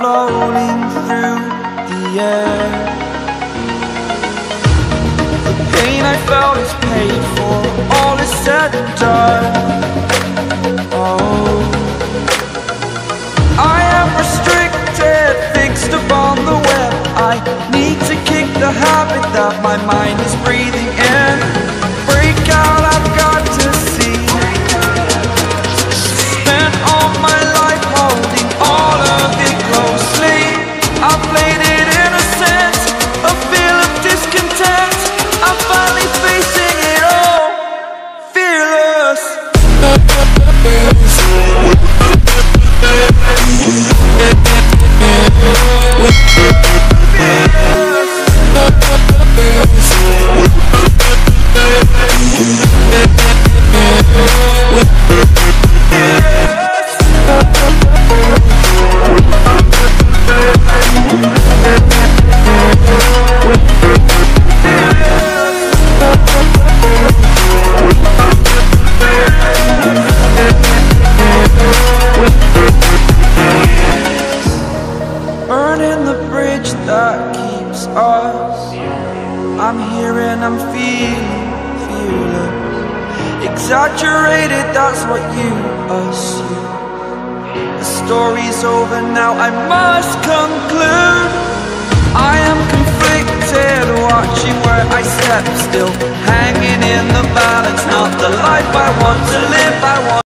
floating through the air. The pain I felt is paid for, all is said and done. Oh, I am restricted, fixed upon the web. I need to kick the habit that my mind is breathing in. Break out, I've got to see. Spent all my life holding all of it closely. I played it innocent, a feel of discontent. I'm finally facing it all, fearless. Burning the bridge that keeps us. I'm here and I'm feeling fearless. Exaggerated, that's what you assume. The story's over now, I must conclude. I am conflicted, watching where I step still, hanging in the balance. Not the life I want to live, I want